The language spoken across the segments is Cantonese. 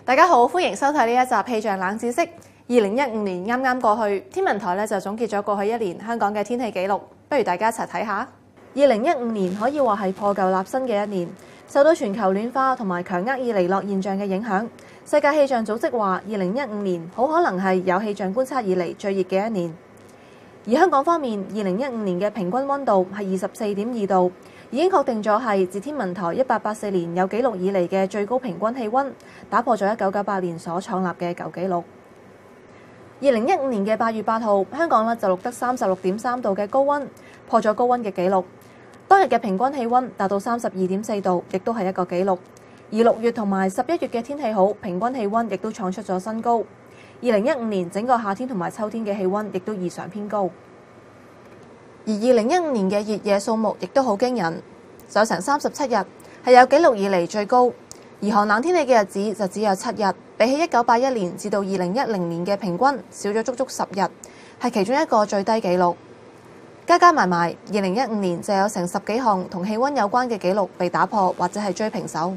大家好，歡迎收睇呢一集氣象冷知識。2015年啱啱過去，天文台就總結咗過去一年香港嘅天氣紀錄，不如大家一齊睇下。2015年可以話係破舊立新嘅一年，受到全球暖化同埋強厄爾尼諾現象嘅影響，世界氣象組織話2015年好可能係有氣象觀測以嚟最熱嘅一年。而香港方面，2015年嘅平均溫度係24.2度，已經確定咗係自天文台1884年有紀錄以嚟嘅最高平均氣溫，打破咗1998年所創立嘅舊紀錄。2015年嘅8月8號，香港就錄得36.3度嘅高溫，破咗高溫嘅紀錄。當日嘅平均氣溫達到32.4度，亦都係一個紀錄。而6月同埋11月嘅天氣好，平均氣溫亦都創出咗新高。2015年整個夏天同埋秋天嘅氣溫亦都異常偏高。而2015年嘅熱夜數目亦都好驚人，有成37日，係有紀錄以嚟最高。而寒冷天氣嘅日子就只有7日，比起1981年至到2010年嘅平均少咗足足10日，係其中一個最低紀錄。加埋2015年就有成10幾項同氣溫有關嘅紀錄被打破或者係追平手。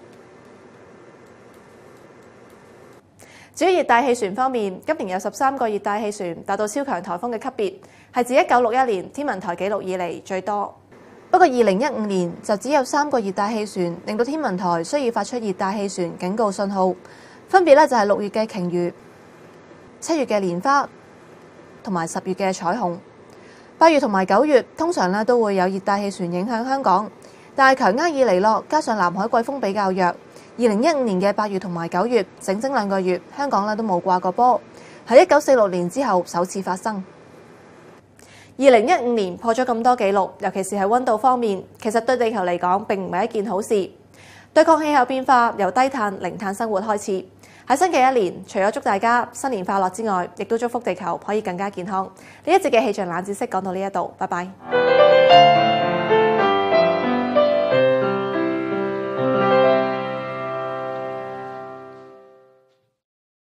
至於熱帶氣旋方面，今年有13個熱帶氣旋達到超強颱風嘅級別，係自1961年天文台紀錄以嚟最多。不過2015年就只有3個熱帶氣旋，令到天文台需要發出熱帶氣旋警告信號，分別就係6月嘅鯨魚、7月嘅蓮花同埋10月嘅彩虹。8月同埋9月通常都會有熱帶氣旋影響香港，但係強厄爾尼諾加上南海季風比較弱，2015年嘅8月同埋9月整整2個月，香港都冇掛過波，喺1946年之後首次發生。2015年破咗咁多紀錄，尤其是係溫度方面，其實對地球嚟講並唔係一件好事。對抗氣候變化，由低碳、零碳生活開始。喺新嘅一年，除咗祝大家新年快樂之外，亦都祝福地球可以更加健康。呢一節嘅氣象冷知識講到呢一度，拜拜。